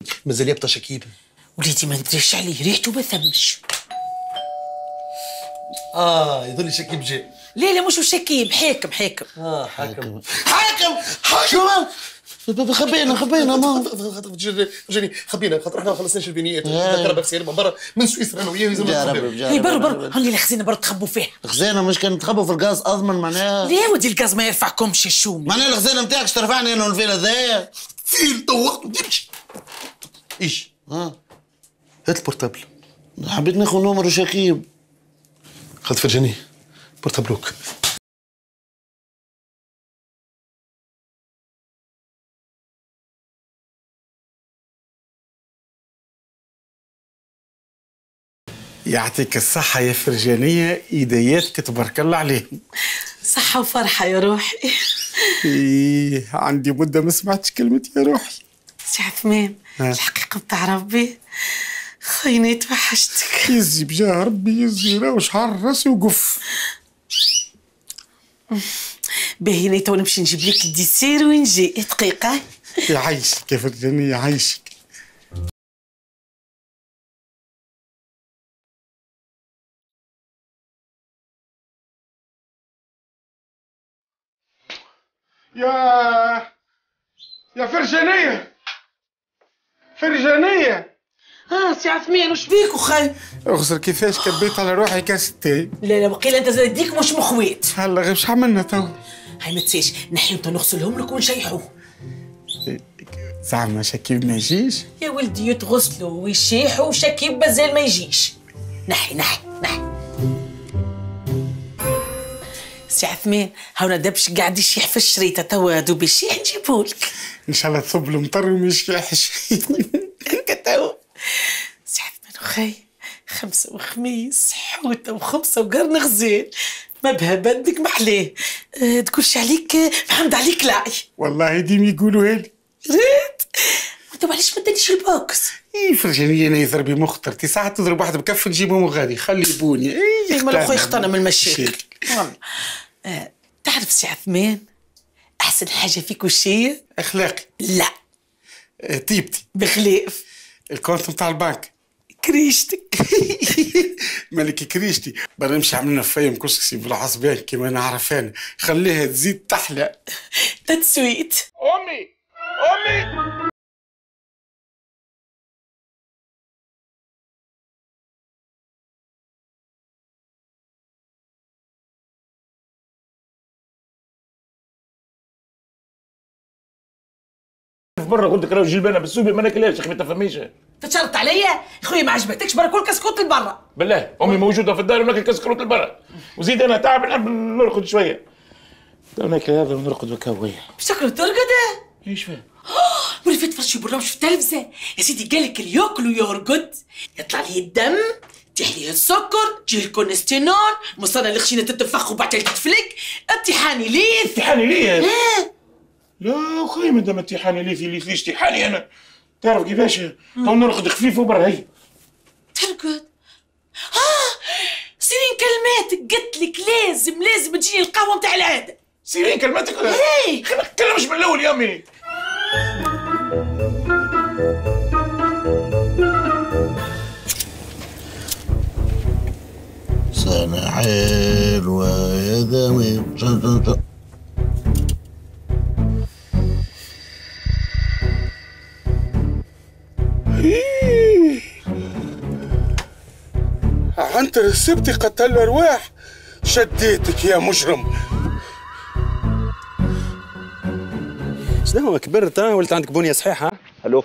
مازال يبطى شكيب. وليدي ما ندريش عليه، ريحته ما ثمش. يظل شكيب جاي. لا لا مش شكيب، حاكم. حاكم. خبينا ما جاني خبينا خاطر احنا ما خلصناش البنيات. كربك سير من برا من سويسرا انا وياه هي برا هاني الخزينه برا تخبوا فيها. الخزانه مش كانت تخبوا في الغاز اضمن معناها. ليه ودي الغاز ما يرفعكمش الشومي؟ معناها الخزانه نتاعك ترفعني انا والفيل هذايا. فيل تو وقت تمشي. ايش؟ هات البورتابل. حبيت ناخذ نمر شكيب. خذ فرجاني بورتابلوك. يعطيك الصحة يا فرجانية، إيدياتك تبارك الله عليهم. صحة وفرحة يا روحي. إيه عندي مدة ما سمعتش كلمة يا روحي. سي عثمان الحقيقة بتاع ربي خيني توحشتك. يزي بجاه ربي يزي، راهو شعر راسي وقف. باهي تو نمشي نجيب لك الديسير ونجي دقيقة. يعيشك يا فرجانية يعيشك. يا فرجانية سي عثمان وش بيك وخي؟ اغسل كيفاش كبيت على روحي كاس التاي. لا وقيل انت زاديك مش مخويت. هلا غير شو عملنا تو؟ هاي ما تنساش نحيو نغسلهم لك ونشيحوه. زعما شكيب ما يجيش؟ يا ولدي يتغسلوا ويشيحوا وشكيب مازال ما يجيش. نحي سي عثمان هاونا دبش قاعد يشيح في الشريطه توا دوب يشيح نجيبهولك. ان شاء الله تصب المطر وما يشيحش. هكا توا سي عثمان وخي، خمسة وخميس حوته وخبزه وقرن غزال ما بها بدك محلاه. تقولش عليك محمد عليك لاعي. والله ديم يقولوها لي. ريت انت معليش ما تديش البوكس. اي فرجانية انا يضربي مخترتي ساعات تضرب واحد بكف نجيبهم غادي خلي بوني. اي ما خويا اختارنا من المشاكل. تعرف سي عثمان احسن حاجه فيك وش هي؟ اخلاقي. لا طيبتي. بخلاف الكونت نتاع البنك. كريشتك. مالك كريشتي برا نمشي عملنا فايم كسكسي بالعصبان كيما نعرف انا، خليها تزيد تحلى. تتسويت. امي برا قلت لك راهو جلبانه بالسوبي ما ناكلهاش يا اخي ما تفهميش. تشرط عليا يا خويا ما عجبتكش برا كل كسكوت لبرا. بالله امي موجوده في الدار وناكل كسكروت لبرا وزيد انا تعب نحب نرقد شويه. تو ناكل هذا ونرقد بكاويه. بشكل ترقد؟ ايش فيها؟ ولا فات فرشي برا في التلفزه يا سيدي قالك اللي ياكل ويرقد يطلع ليه الدم، تيح ليه السكر، تجيه الكوليسترول، مصنع الخشينه تتفخ وبعد تتفلك، امتحاني ليه؟ امتحاني ليه؟ لا اخويا ما دام امتحاني ليه في ليش امتحاني انا؟ تعرف كيفاش؟ تو نرقد خفيف وبرا هي. ترقد؟ سيرين كلماتك قلت لك لازم تجيني القهوه نتاع العاده. سيرين كلماتك؟ ايه ما تتكلمش من الاول يا امي. سنة حلوة يا جميل. انت رسبتي قتل الارواح، شديتك يا مجرم. شنو كبرت ولت عندك بنيه صحيحه؟ الو.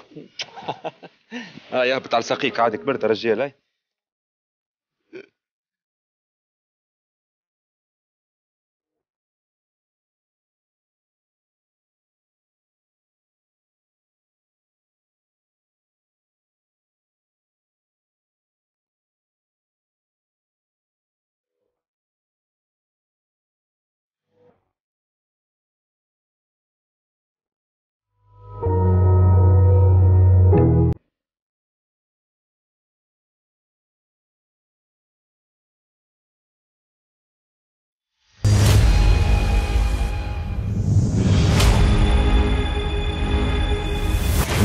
يهبط على ساقيك عاد كبرت يا رجال.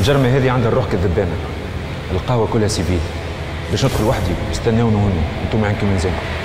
الجرمة هذه عندها الروح كذبانة. القهوة كلها سيفيل. باش ندخل وحدي استناونا هنا، انتم عندكم من زين.